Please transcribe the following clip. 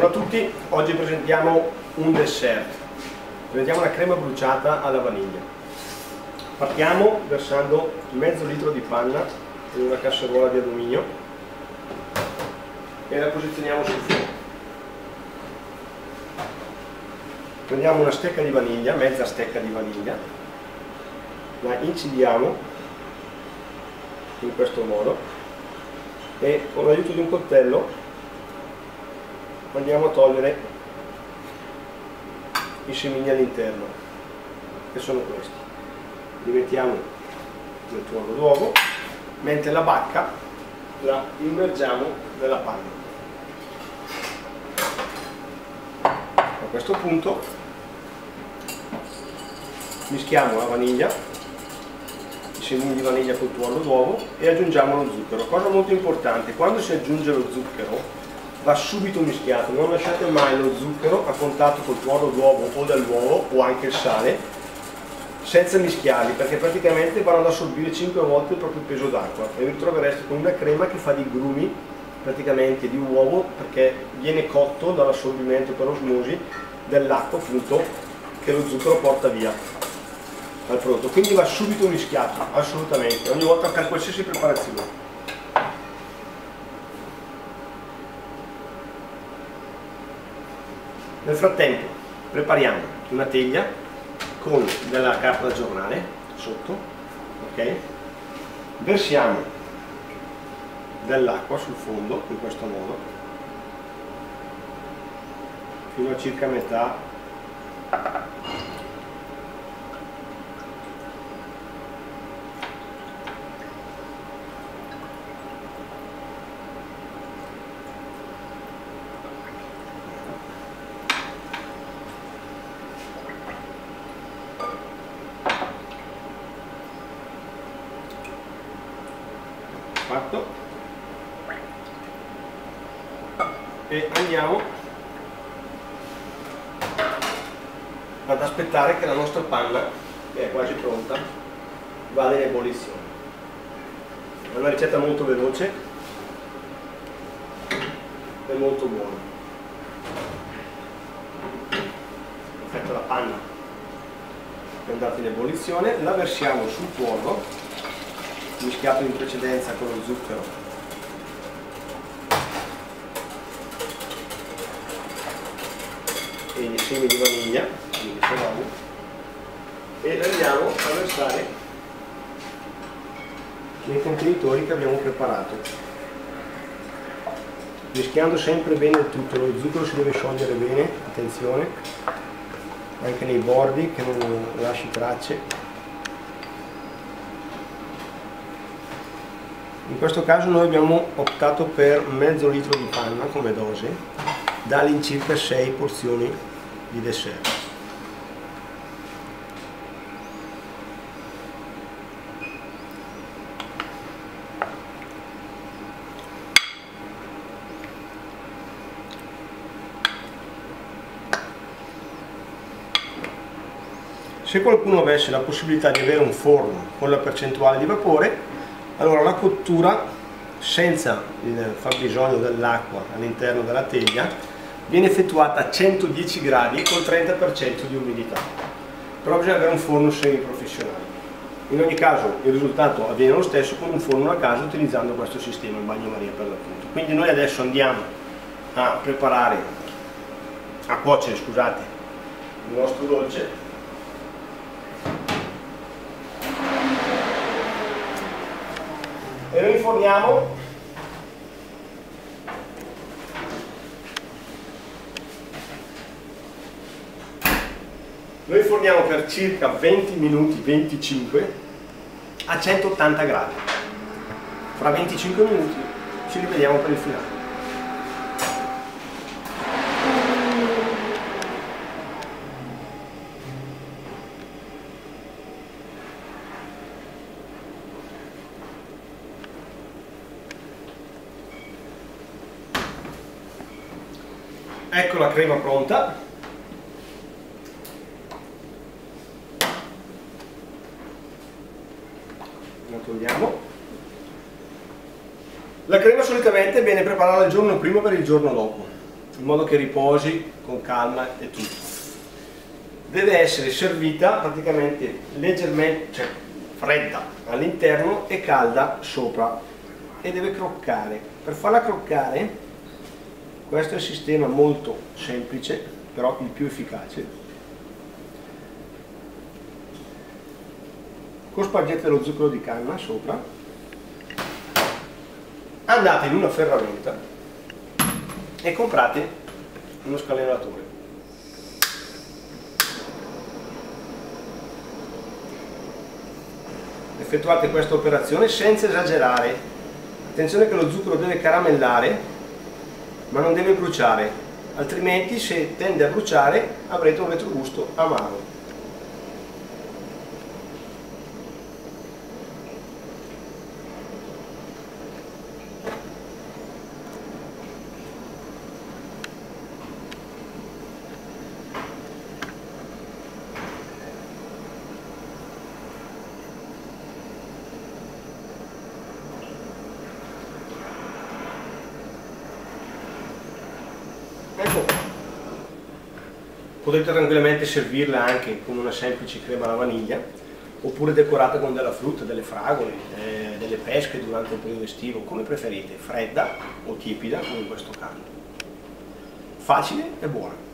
Buongiorno a tutti, oggi presentiamo un dessert. Presentiamo una crema bruciata alla vaniglia. Partiamo versando mezzo litro di panna in una casseruola di alluminio e la posizioniamo sul fuoco. Prendiamo una stecca di vaniglia, mezza stecca di vaniglia, la incidiamo in questo modo e con l'aiuto di un coltello andiamo a togliere i semini all'interno, che sono questi. Li mettiamo nel tuorlo d'uovo, mentre la bacca la immergiamo nella panna. A questo punto mischiamo la vaniglia, i semini di vaniglia col tuorlo d'uovo e aggiungiamo lo zucchero. Cosa molto importante, quando si aggiunge lo zucchero va subito mischiato, non lasciate mai lo zucchero a contatto col tuorlo d'uovo o dell'uovo o anche il sale senza mischiarli, perché praticamente vanno ad assorbire 5 volte il proprio peso d'acqua e vi trovereste con una crema che fa di grumi praticamente di uovo, perché viene cotto dall'assorbimento per osmosi dell'acqua appunto che lo zucchero porta via al prodotto. Quindi va subito mischiato, assolutamente, ogni volta per qualsiasi preparazione. Nel frattempo prepariamo una teglia con della carta da giornale sotto, ok? Versiamo dell'acqua sul fondo in questo modo fino a circa metà. Fatto, e andiamo ad aspettare che la nostra panna, che è quasi pronta, vada in ebollizione. È una ricetta molto veloce e molto buona. Perfetto, la panna è andata in ebollizione, la versiamo sul tuorlo mischiato in precedenza con lo zucchero e gli semi di vaniglia, e andiamo a versare nei contenitori che abbiamo preparato, mischiando sempre bene il tutto. Lo zucchero si deve sciogliere bene, attenzione, anche nei bordi, che non lasci tracce. In questo caso noi abbiamo optato per mezzo litro di panna come dose, da all'incirca 6 porzioni di dessert. Se qualcuno avesse la possibilità di avere un forno con la percentuale di vapore, allora la cottura senza il fabbisogno dell'acqua all'interno della teglia viene effettuata a 110 gradi col 30% di umidità, però bisogna avere un forno semiprofessionale. In ogni caso il risultato avviene lo stesso con un forno a casa utilizzando questo sistema, il bagnomaria per l'appunto. Quindi noi adesso andiamo a preparare, a cuocere, scusate, il nostro dolce. E lo inforniamo per circa 20 minuti, 25 a 180 gradi. Fra 25 minuti ci rivediamo per il finale. Ecco la crema pronta. La togliamo. La crema solitamente è bene prepararla il giorno prima per il giorno dopo. in modo che riposi con calma e tutto. Deve essere servita praticamente leggermente, cioè fredda all'interno e calda sopra, e deve croccare. Per farla croccare, questo è il sistema molto semplice, però il più efficace. Cospargete dello zucchero di canna sopra, andate in una ferramenta e comprate uno scaleratore. Effettuate questa operazione senza esagerare. Attenzione che lo zucchero deve caramellare, ma non deve bruciare, altrimenti se tende a bruciare avrete un retrogusto amaro. Ecco, potete tranquillamente servirla anche con una semplice crema alla vaniglia, oppure decorata con della frutta, delle fragole, delle pesche durante il periodo estivo, come preferite, fredda o tiepida, come in questo caso. Facile e buona.